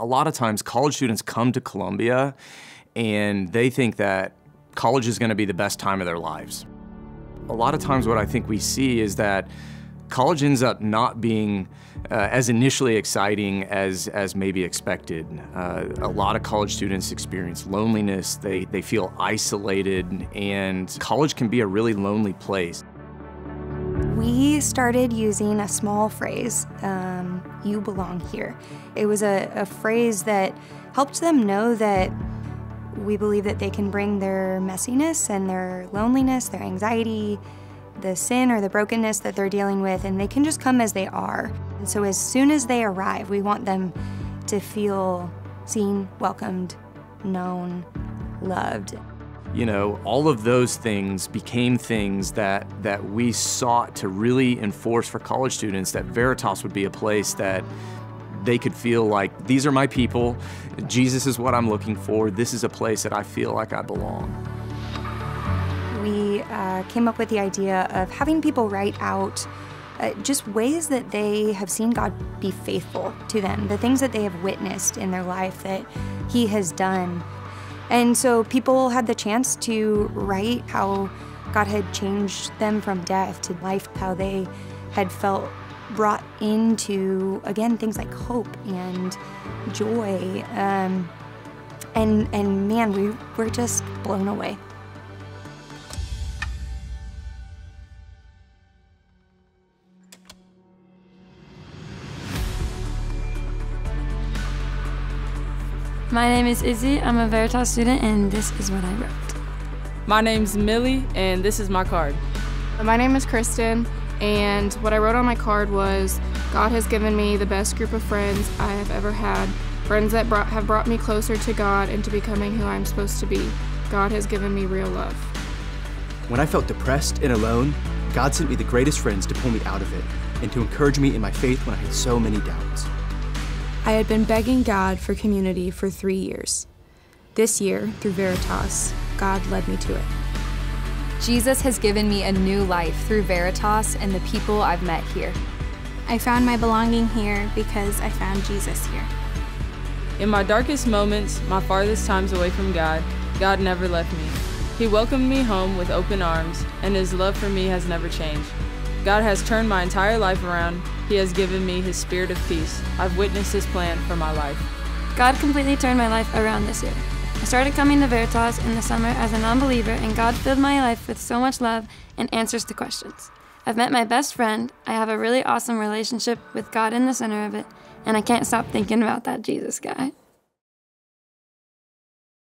A lot of times college students come to Columbia and they think that college is going to be the best time of their lives. A lot of times what I think we see is that college ends up not being as initially exciting as maybe expected. A lot of college students experience loneliness, they feel isolated, and college can be a really lonely place. We started using a small phrase, you belong here. It was a phrase that helped them know that we believe that they can bring their messiness and their loneliness, their anxiety, the sin or the brokenness that they're dealing with, and they can just come as they are. And so as soon as they arrive, we want them to feel seen, welcomed, known, loved. You know, all of those things became things that we sought to really enforce for college students, that Veritas would be a place that they could feel like, these are my people, Jesus is what I'm looking for, this is a place that I feel like I belong. We came up with the idea of having people write out just ways that they have seen God be faithful to them, the things that they have witnessed in their life that He has done. And so people had the chance to write how God had changed them from death to life, how they had felt brought into, again, things like hope and joy. And man, we were just blown away. My name is Izzy, I'm a Veritas student, and this is what I wrote. My name's Millie, and this is my card. My name is Kristen, and what I wrote on my card was, God has given me the best group of friends I have ever had, friends that have brought me closer to God and to becoming who I'm supposed to be. God has given me real love. When I felt depressed and alone, God sent me the greatest friends to pull me out of it and to encourage me in my faith when I had so many doubts. I had been begging God for community for 3 years. This year, through Veritas, God led me to it. Jesus has given me a new life through Veritas and the people I've met here. I found my belonging here because I found Jesus here. In my darkest moments, my farthest times away from God, God never left me. He welcomed me home with open arms, and His love for me has never changed. God has turned my entire life around. He has given me His spirit of peace. I've witnessed His plan for my life. God completely turned my life around this year. I started coming to Veritas in the summer as a non-believer, and God filled my life with so much love and answers to questions. I've met my best friend, I have a really awesome relationship with God in the center of it, and I can't stop thinking about that Jesus guy.